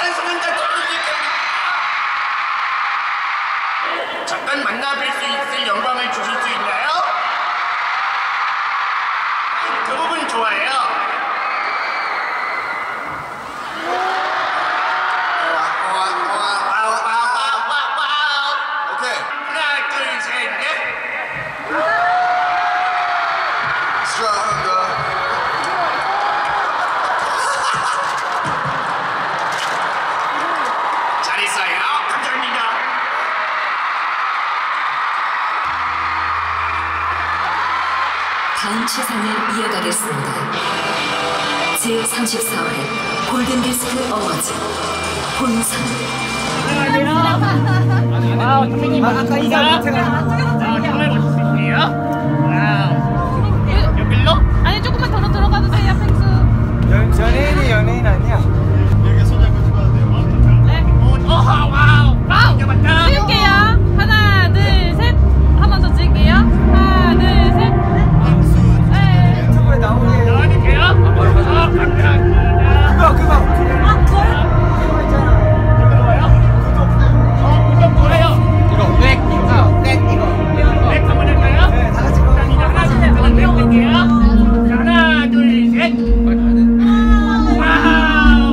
방탄소년단 잠깐 만나 뵐 수 있을 영광을 주실 수 있나요? 그 부분 좋아해요. 오케이. 하나, 둘, 셋, 넷. Stronger. 잘했어요. 감사합니다. 다음 시상을 이어가겠습니다. 제34회 골든디스크 어워즈 본상. 와우, 선배님 반갑습니다. 정말 멋있으시네요. 와우. 여길로? 아니 조금만 더 들어가도 돼요, 펭수. 연예인 아니야? 이렇게 손잡고 찍어야 돼요. 네. 와우. 와우. 맞다. 찍을게요. 하나, 둘, 셋. 한 번 더 찍을게요. 하나, 둘, 셋. 네. 유튜브에 나오게. 나와도 돼요? 감사합니다. 그거. 그거 있잖아. 이거 뭐예요? 구독 뭐예요? 이거. 넥 이거. 네, 한번 할까요? 네, 다 같이 거. 감사합니다. 하나, 둘, 셋. 한번 뵙을게요. 하나, 둘, 셋. 와우.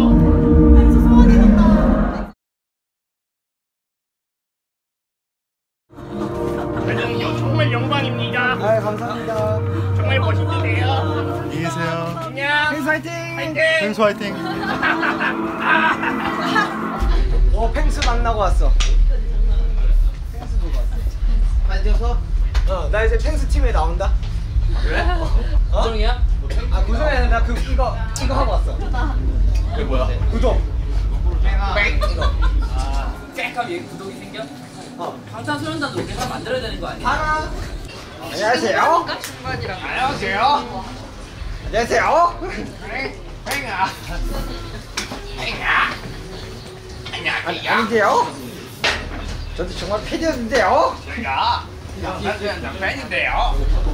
정말 영광입니다. 아, 감사합니다. 정말 멋있으세요. 안녕히 계세요. 안녕. 펭수 화이팅! 화이팅. 펭수 화이팅. 펭수 만나고 왔어. 펭수 보고 왔어. 앉아서? 나 이제 펭수 팀에 나온다. 그래? 고정이야? 아, 구성이 아니라 나 이거 하고 왔어. 그게 뭐야? 구독. 쨍하면 얘 구독이 생겨? 방탄소년단도 우리가 만들어야 되는 거 아니야? 하나. 안녕하세요. 안녕하세요. 안녕하세요. 팽아. 안녕하세요. 아닌데요? 저도 정말 팬이었는데요. 제가 방탄소년단 팬인데요.